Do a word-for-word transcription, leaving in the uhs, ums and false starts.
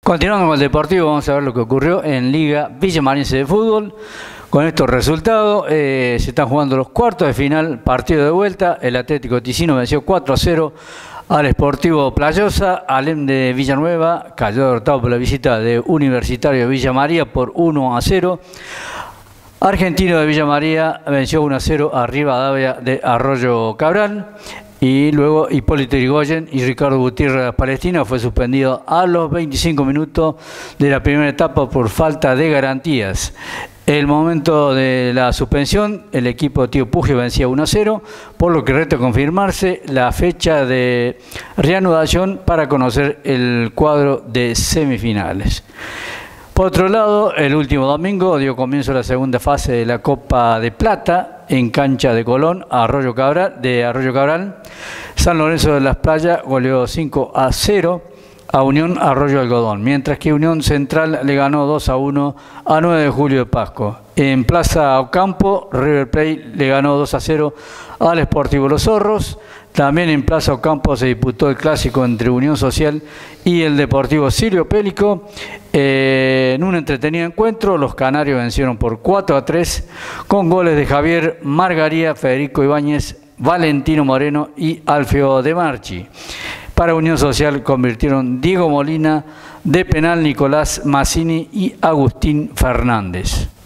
Continuando con el Deportivo, vamos a ver lo que ocurrió en Liga Villamarense de Fútbol. Con estos resultados, eh, se están jugando los cuartos de final, partido de vuelta. El Atlético Ticino venció cuatro a cero al Sportivo Playosa. Alem de Villanueva cayó derrotado por la visita de Universitario de Villa María por uno a cero. Argentino de Villa María venció uno a cero a Rivadavia de Arroyo Cabral. Y luego Hipólito Yrigoyen y Ricardo Gutiérrez Palestina fue suspendido a los veinticinco minutos de la primera etapa por falta de garantías. El momento de la suspensión, el equipo Tío Puje vencía uno a cero, por lo que resta confirmarse la fecha de reanudación para conocer el cuadro de semifinales. Por otro lado, el último domingo dio comienzo la segunda fase de la Copa de Plata en cancha de Colón a Arroyo Cabral, de Arroyo Cabral. San Lorenzo de las Playas goleó cinco a cero a Unión Arroyo Algodón, mientras que Unión Central le ganó dos a uno a nueve de julio de Pasco. En Plaza Ocampo, River Plate le ganó dos a cero al Sportivo Los Zorros. También en Plaza Ocampo se disputó el clásico entre Unión Social y el Deportivo Silvio Pélico. Eh, en un entretenido encuentro, los canarios vencieron por cuatro a tres con goles de Javier Margaría, Federico Ibáñez, Valentino Moreno y Alfeo de Marchi. Para Unión Social convirtieron Diego Molina, de penal Nicolás Massini y Agustín Fernández.